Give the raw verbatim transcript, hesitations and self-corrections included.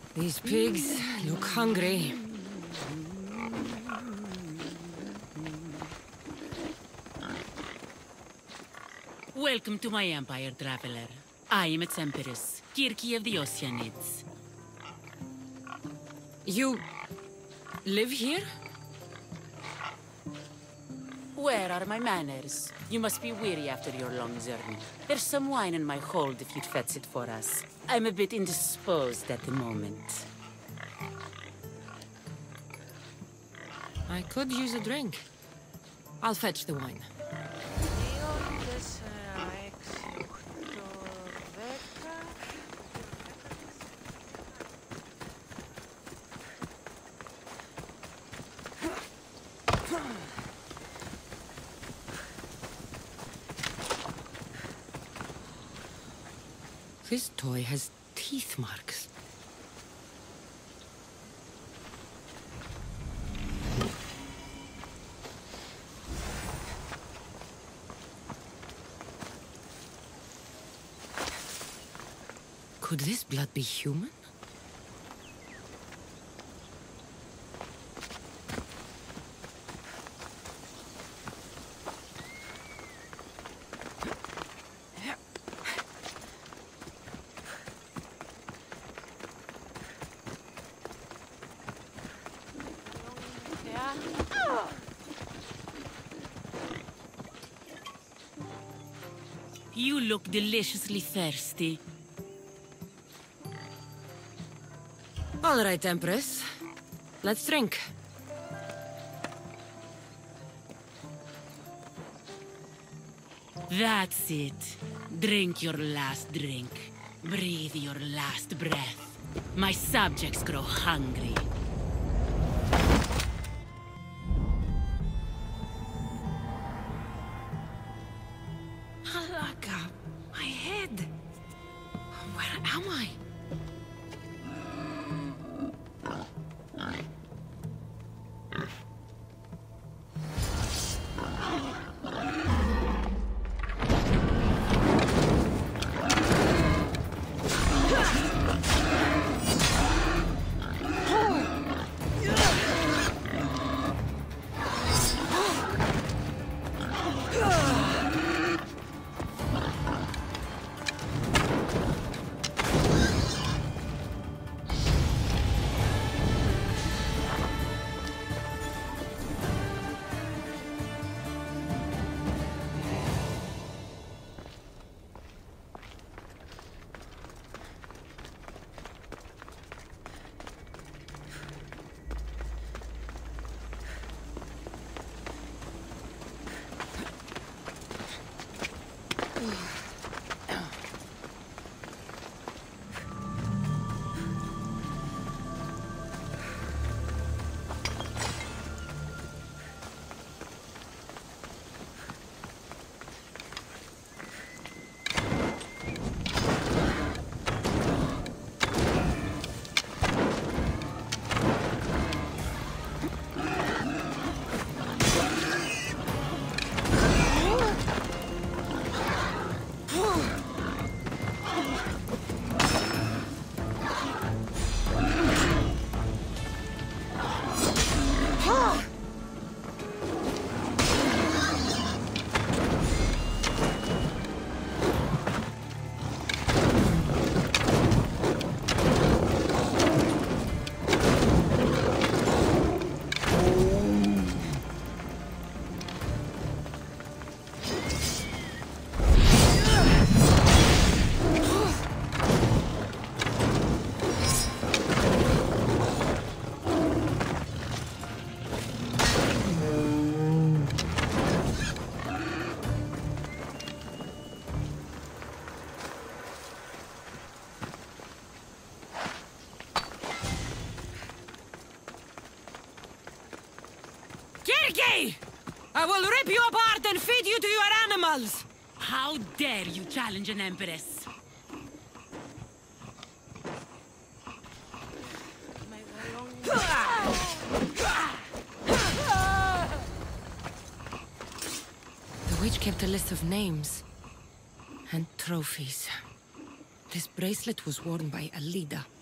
These pigs look hungry. Welcome to my empire, traveler. I am its empress, Kirki of the Oceanids. You... live here? Where are my manners? You must be weary after your long journey. There's some wine in my hold if you'd fetch it for us. I'm a bit indisposed at the moment. I could use a drink. I'll fetch the wine. This toy has teeth marks. Could this blood be human? You look deliciously thirsty. All right, Empress. Let's drink. That's it. Drink your last drink. Breathe your last breath. My subjects grow hungry. Halaka, my head. Where am I? Kirki! I will rip you apart and feed you to your animals! How dare you challenge an empress? The witch kept a list of names and trophies. This bracelet was worn by Alida.